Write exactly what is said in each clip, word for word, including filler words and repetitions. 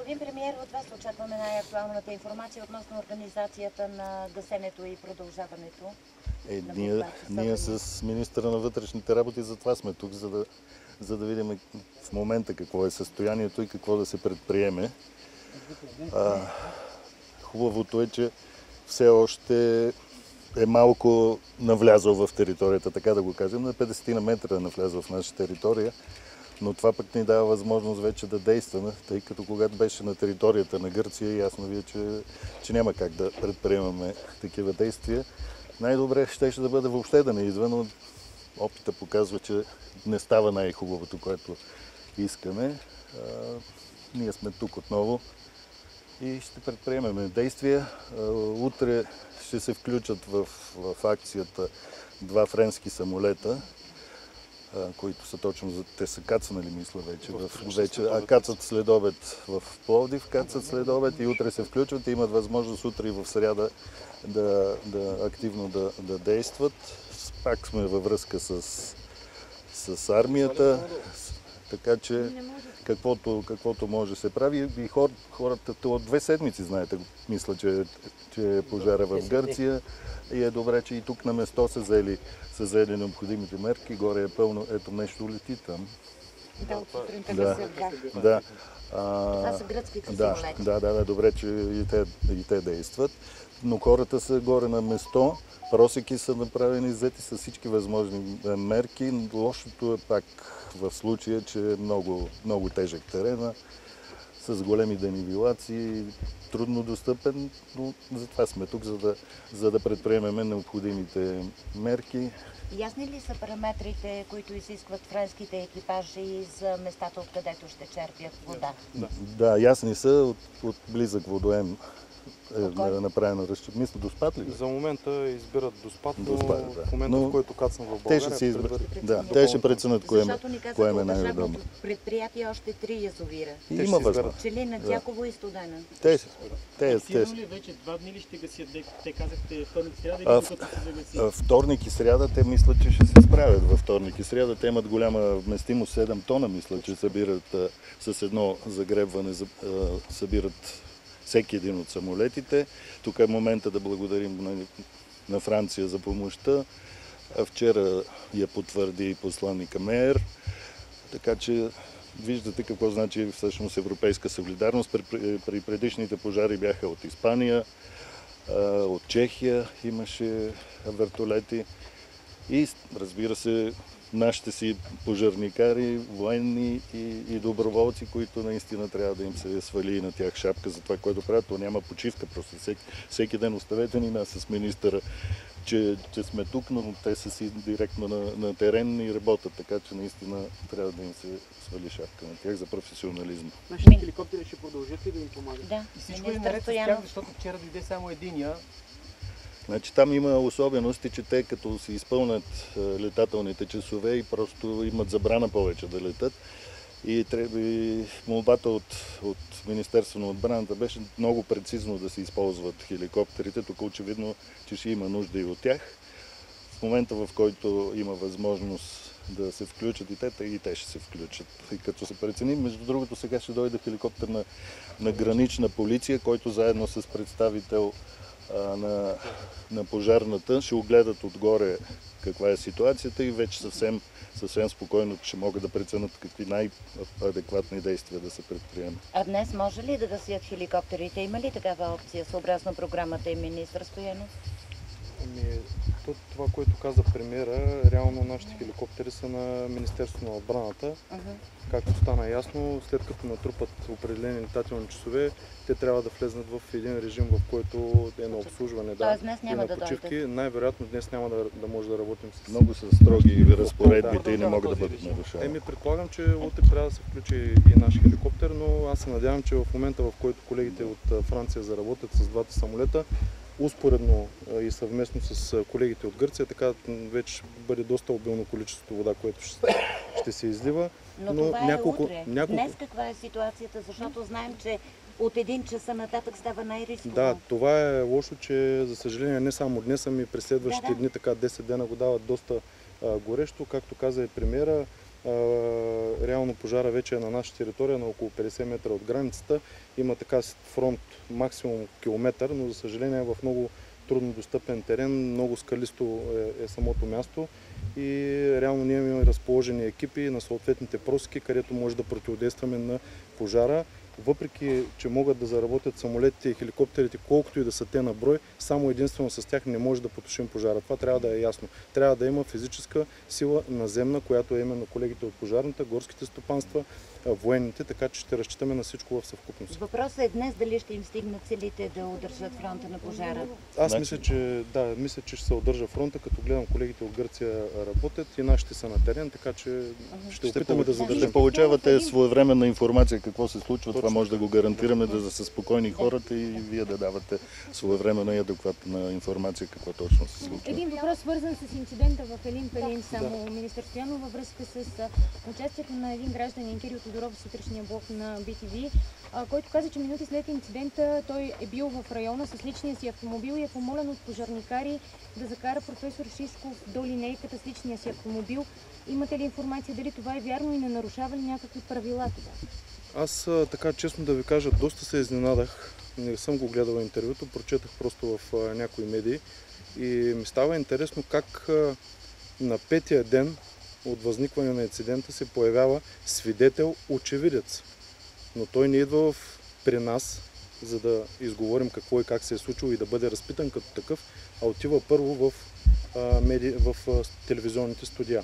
Господин премиер, от вас очакваме най-актуалната информация относно организацията на гасенето и продължаването. Е, ние, ние с министъра на вътрешните работи за това сме тук, за да, за да видим в момента какво е състоянието и какво да се предприеме. А, хубавото е, че все още е малко навлязъл в територията, така да го кажем, на петдесет на метра е навлязъл в наша територия, но това пък ни дава възможност вече да действаме, тъй като когато беше на територията на Гърция, ясно ви е, че, че няма как да предприемаме такива действия. Най-добре щеше да бъде въобще да не идва, но опита показва, че не става най-хубавото, което искаме. А, ние сме тук отново и ще предприемем действия. А, утре ще се включат в, в акцията два френски самолета, а, които са точно за... Те са кацнали, мисля, вече. В, вече а кацат след обед в Пловдив, кацат след обед и утре се включват и имат възможност утре и в сряда да, да активно да, да действат. Пак сме във връзка с, с армията, така че каквото, каквото може се прави. И хор, хората от две седмици, знаете, мисля, че, че е пожара в Гърция и е добре, че и тук на место са взели, са взели необходимите мерки. Горе е пълно, ето нещо лети там. Да, от сутринта да, да. да. А, това са гръцките да, самолети. Да, да, да, добре, че и те, и те действат. Но хората са горе на место, просеки са направени, взети с всички възможни мерки. Лошото е пак в случая, че е много, много тежък терена, с големи денивелации, трудно достъпен, но затова сме тук, за да, за да предприемем необходимите мерки. Ясни ли са параметрите, които изискват френските екипажи за местата, откъдето ще черпят вода? Да, да, ясни са, от, от близък водоем е направено разчет. Мисля, Доспат ли? За момента избират Доспат, но Доспат, да. в момента, но в който кацам в България... Те ще си изберат. Да, те ще преценят кое, кое е най-удобно. Предприятие още три язовира. Има възможност. Пчелина, Дяково и Студена. Те ще те, Активно ли вече два дни ли ще гасят? Те казахте вторник и сряда или докато се загаси? Вторник и сряда те мислят, че ще се справят във вторник и сряда. Те имат голяма вместимост, седем тона, мисля, че събират а, с едно загребване, а, събират всеки един от самолетите. Тук е момента да благодарим на, на Франция за помощта. А вчера я потвърди и посланника Мейер. Така че виждате какво значи всъщност европейска солидарност. При, при предишните пожари бяха от Испания, от Чехия имаше вертолети и разбира се нашите си пожарникари, военни и, и доброволци, които наистина трябва да им се свали и на тях шапка за това, което правят. То няма почивка, просто всеки, всеки ден оставете ни нас с министъра, че, че сме тук, но те са си директно на, на терен и работят, така че наистина трябва да им се свали шапка на тях за професионализъм. Нашите хеликоптери ще продължат ли да им помагат? Да, всичко е наред с тях, защото вчера дойде само единия. Значи там има особености, че те като си изпълнят летателните часове и просто имат забрана повече да летат. И трябва и молбата от, от Министерство на отбраната беше много прецизно да се използват хеликоптерите. Тук очевидно, че ще има нужда и от тях. В момента, в който има възможност да се включат и те, и те ще се включат. И като се прецени, между другото, сега ще дойде хеликоптер на, на гранична полиция, който заедно с представител На, на пожарната, ще огледат отгоре каква е ситуацията и вече съвсем, съвсем спокойно ще могат да преценят какви най-адекватни действия да се предприемат. А днес може ли да гасят хеликоптерите? Има ли такава опция съобразно програмата и министър Стоянов? Ами, това, което каза премиера, реално нашите хеликоптери са на Министерството на отбраната. Uh-huh. Както стана ясно, след като натрупат определени летателни часове, те трябва да влезнат в един режим, в който е на обслужване, да, и на почивки. Да Най-вероятно днес няма да, да може да работим с... Много са строги разпоредбите да, и не могат да бъдат нарушавани. Еми, предполагам, че утре трябва да се включи и наш хеликоптер, но аз се надявам, че в момента, в който колегите от Франция заработят с двата самолета, успоредно и съвместно с колегите от Гърция, така вече ще бъде доста обилно количество вода, което ще, ще се излива. Но, но това е няколко, утре. Няколко... Днес каква е ситуацията? Защото знаем, че от един часа нататък става най-рисково. Да, това е лошо, че за съжаление не само днес, ами през следващите да, да. дни, така десет дена го дават доста а, горещо. Както каза и премиера, реално пожара вече е на наша територия, на около петдесет метра от границата. Има така фронт максимум километър, но за съжаление е в много трудно достъпен терен, много скалисто е, е самото място и реално ние имаме разположени екипи на съответните просеки, където може да противодействаме на пожара. Въпреки че могат да заработят самолетите и хеликоптерите, колкото и да са те на брой, само единствено с тях не може да потушим пожара. Това трябва да е ясно. Трябва да има физическа сила наземна, която е именно колегите от пожарната, горските стопанства, военните, така че ще разчитаме на всичко в съвкупност. Въпросът е днес дали ще им стигнат силите да удържат фронта на пожара. Аз мисля, че да, мисля, че ще се удържа фронта, като гледам колегите от Гърция работят и нашите са на терен, така че ще опитаме да задържим. Ще получавате своевременна информация какво се случва, това може да го гарантираме, да са спокойни хората и вие да давате своевременна и адекватна информация какво точно се случва. Един въпрос свързан с инцидента в Елин Пелин, само да. Министър Стоянов, във връзка с участието на един гражданин Кирил Тодоров в сутрешния блок на Би Ти Ви, който каза, че минути след инцидента той е бил в района с личния си автомобил и е помолен от пожарникари да закара професор Шишков до линейката с личния си автомобил. Имате ли информация дали това е вярно и не нарушава ли някакви правила това? Аз така честно да ви кажа, доста се изненадах. Не съм го гледал интервюто, прочетах просто в някои медии и ми става интересно как на петия ден от възникване на инцидента се появява свидетел, очевидец. Но той не идва в, при нас, за да изговорим какво и как се е случило и да бъде разпитан като такъв, а отива първо в, а, меди... в а, телевизионните студия.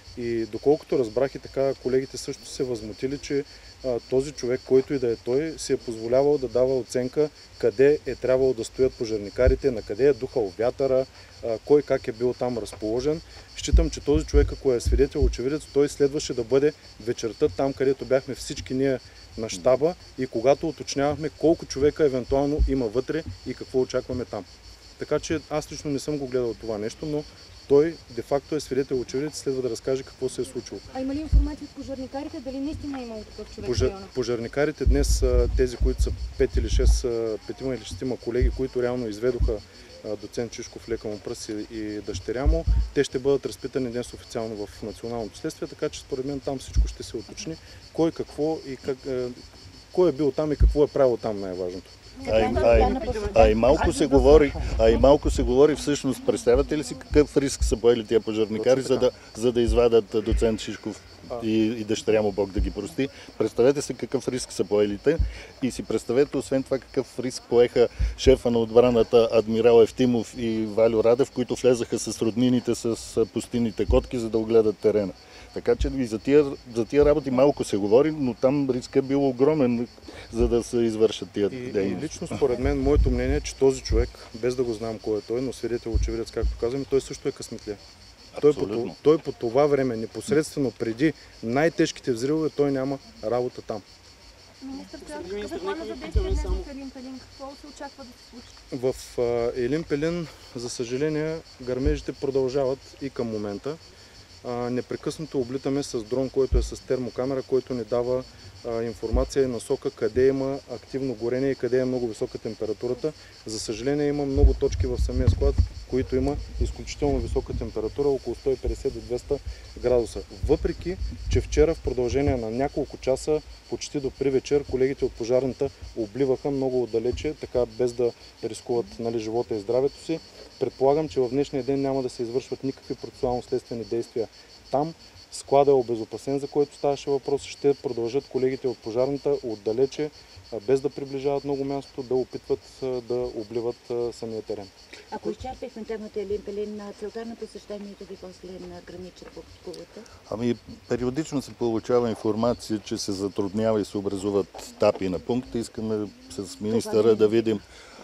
И доколкото разбрах и така, колегите също се възмутили, че а, този човек, който и да е той, си е позволявал да дава оценка къде е трябвало да стоят пожарникарите, на къде е духал вятъра, а, кой как е бил там разположен. Считам, че този човек, ако е свидетел, очевидец, той следваше да бъде вечерта там, където бяхме всички ние на щаба и когато уточнявахме колко човека евентуално има вътре и какво очакваме там. Така че аз лично не съм го гледал това нещо, но той де-факто е свидетел очевидец, следва да разкаже какво се е случило. А има ли информация от пожарникарите, дали наистина е имало такъв човек Пожар, в района? Пожарникарите днес, тези, които са пет или шест, петима или шестима колеги, които реално изведоха доцент Шишков, лека му пръст и дъщеря му, те ще бъдат разпитани днес официално в националното следствие, така че според мен там всичко ще се уточни. Кой какво и как, кой е бил там и какво е правил там, най-важното. А и, а, и, а, и малко се говори, а и малко се говори всъщност, представяте ли си какъв риск са поели тия пожарникари, за да, за да извадат доцент Шишков и, и дъщеря му, Бог да ги прости. Представете си какъв риск са поелите и си представете освен това какъв риск поеха шефа на отбраната адмирал Евтимов и Валю Радев, които влезаха с роднините, с пустинните котки, за да огледат терена. Така че и за тия, за тия работи малко се говори, но там рискът е бил огромен, за да се извършат тия дейности. И лично според мен, моето мнение е, че този човек, без да го знам кой е той, но свидетел очевидец, както казваме, той също е късметлия. Той по, той по това време, непосредствено преди най-тежките взривове, той няма работа там. Министър Стоянов, какъв е плана за действие днес в Елин Пелин? Какво се очаква да се случи? В Елин Пелин, за съжаление, гърмежите продължават и към момента. Непрекъснато облитаме с дрон, който е с термокамера, който ни дава информация и насока къде има активно горение и къде е много висока температурата. За съжаление има много точки в самия склад, които има изключително висока температура, около сто и петдесет до двеста градуса. Въпреки, че вчера в продължение на няколко часа, почти до при вечер, колегите от пожарната обливаха много отдалече, така без да рискуват, нали, живота и здравето си. Предполагам, че в днешния ден няма да се извършват никакви процесуално-следствени действия там. Склада е обезопасен, за който ставаше въпрос. Ще продължат колегите от пожарната отдалече, без да приближават много място, да опитват да обливат самия терен. Ако изчерпихме темата Елин Пелин, целта на посещението ви после на граничен пункт? Ами, периодично се получава информация, че се затруднява и се образуват тапи на пункта. Искаме с министъра да видим.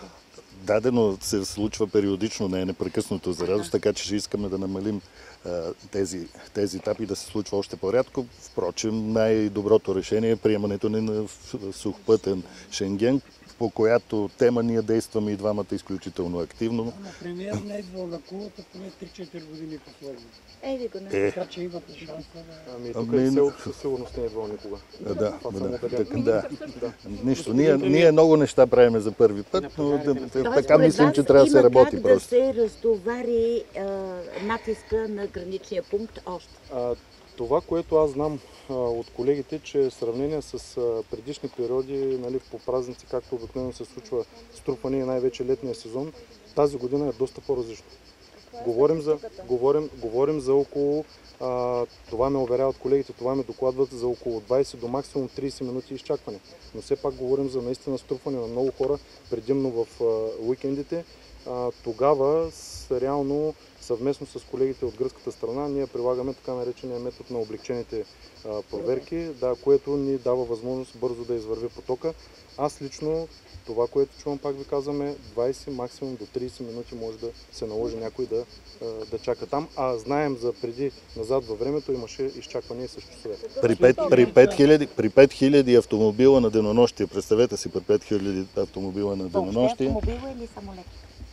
Дадено се случва периодично, не е непрекъснато за радост, така че ще искаме да намалим а, тези, тези етапи да се случва още по-рядко. Впрочем, най-доброто решение е приемането на сухопътен Шенген, по която тема ние действаме и двамата изключително активно. На премиер не е идвал на кулата поне три-четири години последно. Ей, ви го не. Е. Така че имате шанса да... Ами тук ами, селото със сигурност не е идвал никога. Да, да, да, да. да. Нищо. Ние, ние много неща правиме за първи път, но да, да, така мислим, че трябва да се работи как просто. Да се разтовари а, натиска на граничния пункт още? А, Това, което аз знам а, от колегите, че в сравнение с а, предишни периоди, нали, по празници, както обикновено се случва струпване и най-вече летния сезон, тази година е доста по-различно. Говорим за, говорим, говорим за около, а, това ме уверяват колегите, това ме докладват за около двайсет до максимум трийсет минути изчакване. Но все пак говорим за наистина струпване на много хора, предимно в а, уикендите. А, тогава с, реално съвместно с колегите от гръцката страна ние прилагаме така наречения метод на облегчените а, проверки, да, което ни дава възможност бързо да извърви потока. Аз лично това, което чувам, пак ви казваме, двайсет, максимум до трийсет минути може да се наложи някой да, да чака там. А знаем за преди, назад във времето имаше изчакване с часове. При пет, при пет хиляди, при пет хиляди автомобила на денонощие, представете си при пет хиляди автомобила на денонощие. Автомобила или самолети?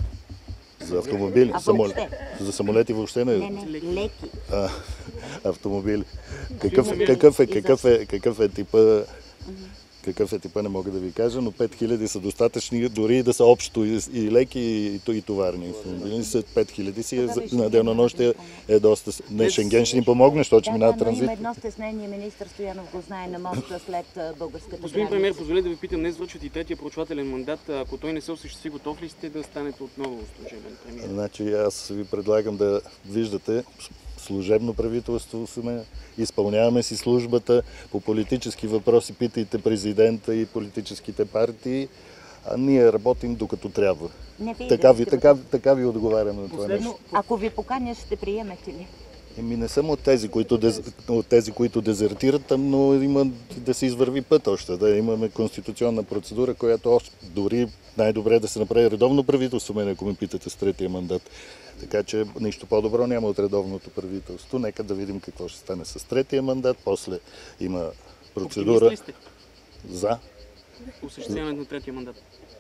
За автомобили, А самол... въобще? за самолети въобще не. Не, не, леки. А, автомобили. Какъв, какъв, е, какъв, е, какъв е типа, какъв е типа не мога да ви кажа, но пет хиляди са достатъчни, дори и да са общо и, и леки, и, и товарни автомобили. пет хиляди си е, на денонощие е доста. Не, Шенген ще ни помогне, защото ще Да, минава да, но транзит. има едно стеснение, министър Стоянов го знае на моста след а, българската Господин граница. премиер, позволете да ви питам, не извършвате и третия проучвателен мандат. Ако той не се осъществи, готов ли сте да станете отново служебен премиер? Значи аз ви предлагам да виждате служебно правителство сме, изпълняваме си службата, по политически въпроси питайте президента и политическите партии, а ние работим докато трябва. Не, вие Така да ви, сте така, готов. така ви отговарям на това Последно, нещо. Ако ви поканя, ще приемете ли? Еми не съм от тези, които, дез... от тези, които дезертират, но има да се извърви път още. Да имаме конституционна процедура, която още дори най-добре е да се направи редовно правителство, мен ако ме питате с третия мандат. Така че нищо по-добро няма от редовното правителство. Нека да видим какво ще стане с третия мандат. После има процедура Оптимист ли сте? за. Осъществяването на третия мандат.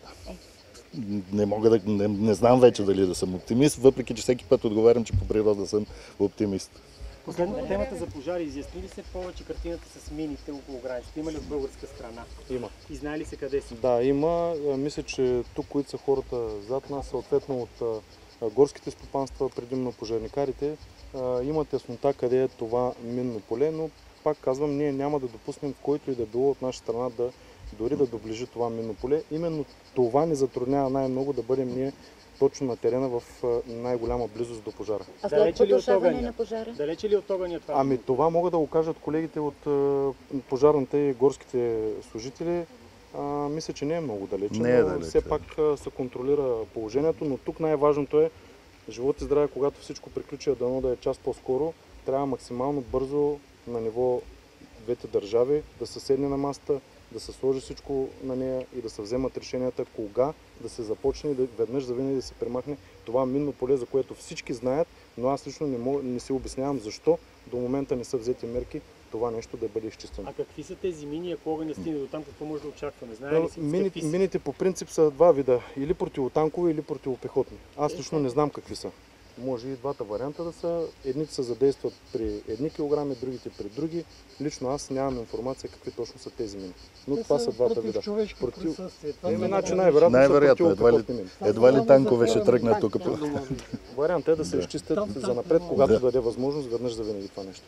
Не мога да. Не, не знам вече дали да съм оптимист, въпреки че всеки път отговарям, че по природа съм оптимист. последно темата за пожари. Изясни ли се повече картината с мините около границата? Има ли от българска страна? Има. И знае ли се къде са? Да, има. Мисля, че тук, които са хората зад нас, съответно от а, горските стопанства, предимно пожарникарите, а, имат яснота къде е това минно поле, но пак казвам, ние няма да допуснем в който и да било от наша страна да дори да доближи това минно поле. Именно това ни затруднява най-много да бъдем ние точно на терена в най-голяма близост до пожара. А Далече след ли от потушаване огъня? на пожара? Далече ли от огъня това? Ами това могат да го кажат колегите от а, пожарната и горските служители. А, мисля, че не е много далече, Не е но далече. все пак а, се контролира положението, но тук най-важното е живот и здраве, когато всичко приключи, дано да е час по-скоро, трябва максимално бързо на ниво двете държави да се седне на масата, да се сложи всичко на нея и да се вземат решенията кога да се започне и да веднъж завинаги да се премахне това минно поле, за което всички знаят, но аз лично не, мога, не си обяснявам защо до момента не са взети мерки това нещо да бъде изчистено. А какви са тези мини, ако огъня стигне до там, какво може да очакваме? Знае ли си Мините, какви са? мините по принцип са два вида, или противотанкови, или противопехотни. Аз лично не знам какви са. Може и двата варианта да са. Едните се задействат при едни килограми, другите при други. Лично аз нямам информация какви точно са тези мини. Но Те това са са двата против вида. човешко Против- присъствие. Това Еми, са значи много- най-вероятно са Най-вероятно, едва ли, противопехотни мини. едва ли танкове ще Танк тръгнат тук. няма да може. Вариантът е да се изчистят Там за танк напред, няма. когато Да. даде възможност веднъж за винаги това нещо.